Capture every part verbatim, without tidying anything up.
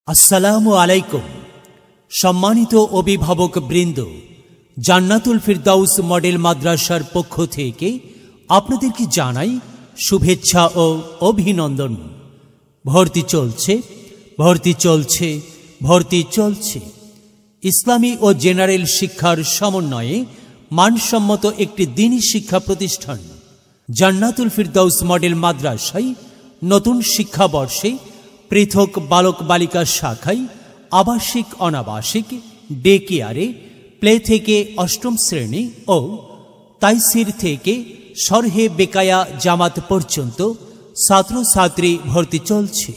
আসসালামু আলাইকুম। সম্মানিত অভিভাবক বৃন্দ, জান্নাতুল ফিরদাউস মডেল মাদ্রাসার পক্ষ থেকে আপনাদেরকে জানাই শুভেচ্ছা ও অভিনন্দন। ভর্তি চলছে ভর্তি চলছে ভর্তি চলছে ইসলামী ও জেনারেল শিক্ষার সমন্বয়ে মানসম্মত একটি দ্বীনি শিক্ষা প্রতিষ্ঠান জান্নাতুল ফিরদাউস মডেল মাদ্রাসায় নতুন শিক্ষাবর্ষে পৃথক বালক বালিকা শাখায় আবাসিক অনাবাসিক ডে কেয়ারে প্লে থেকে অষ্টম শ্রেণী ও তাইসির থেকে শরহে বেকায়া জামাত পর্যন্ত ছাত্রছাত্রী ভর্তি চলছে।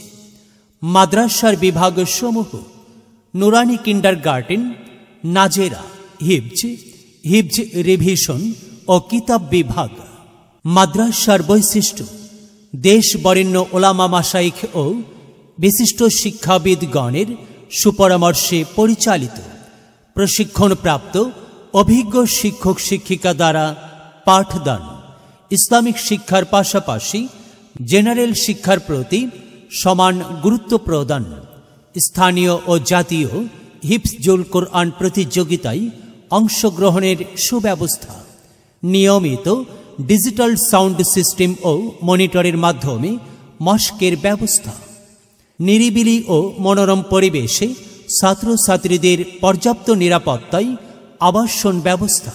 মাদ্রাসার বিভাগ সমূহ নুরানি কিন্ডারগার্টেন, নাজেরা, হিফজ, হিফজ রিভিশন ও কিতাব বিভাগ। মাদ্রাসার বৈশিষ্ট্য: দেশ বরেণ্য ওলামা মাশাইখ ও বিশিষ্ট শিক্ষাবিদগণের সুপরামর্শে পরিচালিত, প্রশিক্ষণপ্রাপ্ত অভিজ্ঞ শিক্ষক শিক্ষিকা দ্বারা পাঠদান। ইসলামিক শিক্ষার পাশাপাশি জেনারেল শিক্ষার প্রতি সমান গুরুত্ব প্রদান। স্থানীয় ও জাতীয় হিফজুল কোরআন প্রতিযোগিতায় অংশগ্রহণের সুব্যবস্থা। নিয়মিত ডিজিটাল সাউন্ড সিস্টেম ও মনিটরের মাধ্যমে মশকের ব্যবস্থা। নিরিবিলি ও মনোরম পরিবেশে ছাত্রছাত্রীদের পর্যাপ্ত নিরাপত্তায় আবাসন ব্যবস্থা।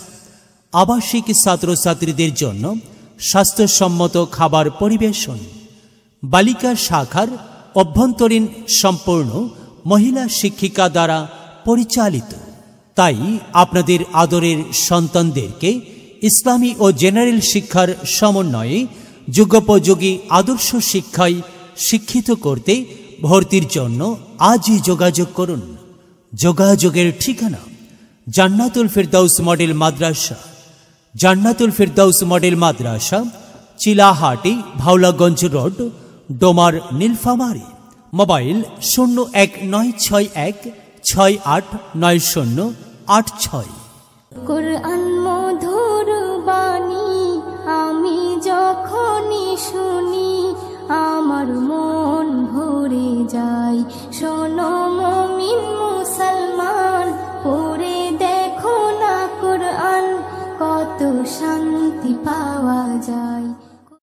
আবাসিক ছাত্রছাত্রীদের জন্য স্বাস্থ্যসম্মত খাবার পরিবেশন। বালিকা শাখার অভ্যন্তরীণ সম্পূর্ণ মহিলা শিক্ষিকা দ্বারা পরিচালিত। তাই আপনাদের আদরের সন্তানদেরকে ইসলামী ও জেনারেল শিক্ষার সমন্বয়ে যুগোপযোগী আদর্শ শিক্ষায় শিক্ষিত করতে ভর্তির জন্য আজই যোগাযোগ করুন। যোগাযোগের ঠিকানা: Jannatul Firdaus model Madrasa, Jannatul Firdaus model Madrasa, Chilahati, Bhaolaganj road, Domar, Nilphamari. Mobile শূন্য এক নয় ছয় এক ছয় আট নয় শূন্য আট ছয়। কুরআন মধুর বাণী আমি যখনই শুনি আমার মন ভরে যায়। শোনো মুমিন মুসলমান, পড়ে দেখো না কুরআন, কত শান্তি পাওয়া যায়।